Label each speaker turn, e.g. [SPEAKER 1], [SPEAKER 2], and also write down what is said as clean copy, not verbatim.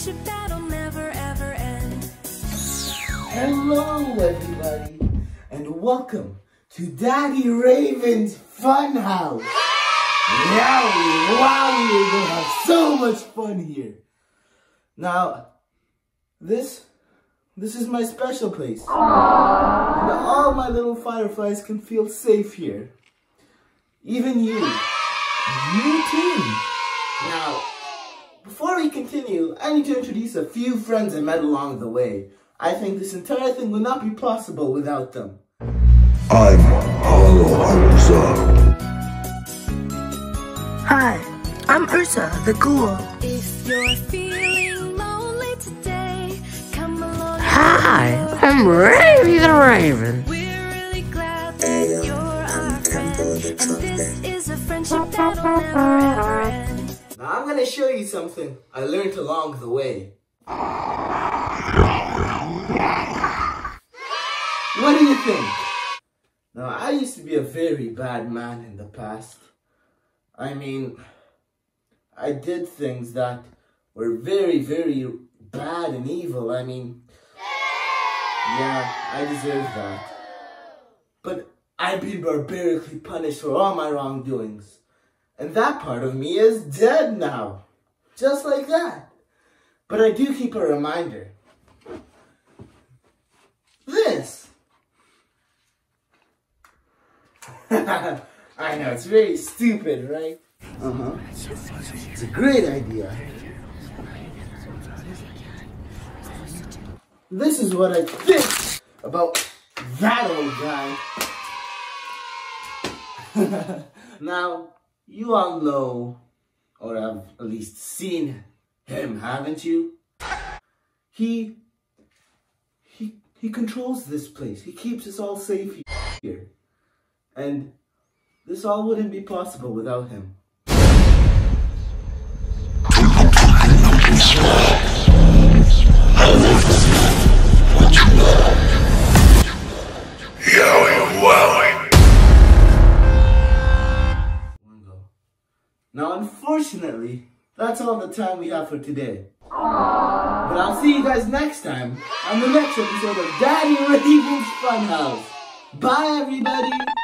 [SPEAKER 1] friendship that'll never ever end.
[SPEAKER 2] Hello everybody, and welcome to Daddy Raven's Funhouse. Yowie, wowie, we're gonna have so much fun here. Now, this is my special place. And all my little fireflies can feel safe here. Even you too. Now, before we continue, I need to introduce a few friends I met along the way. I think this entire thing would not be possible without them.
[SPEAKER 3] I'm Hollow Ursa.
[SPEAKER 4] Hi, I'm Ursa, the ghoul.
[SPEAKER 1] If you're feeling lonely today, come along.
[SPEAKER 4] Hi, I'm Ravy the Raven.
[SPEAKER 1] We're really glad that you're our friend, and this is a friendship that'll never ever end.
[SPEAKER 2] Now I'm gonna show you something I learned along the way. What do you think? Now, I used to be a very bad man in the past. I mean, I did things that were very, very bad and evil. I mean, yeah, I deserve that. But I've been barbarically punished for all my wrongdoings. And that part of me is dead now. Just like that. But I do keep a reminder. This. I know, it's very stupid, right? It's a great idea. This is what I think about that old guy. Now, you all know, or have at least seen him, haven't you? He controls this place. He keeps us all safe here. And this all wouldn't be possible without him. Now, unfortunately, that's all the time we have for today. But I'll see you guys next time on the next episode of Daddy Raven's Funhouse. Bye, everybody!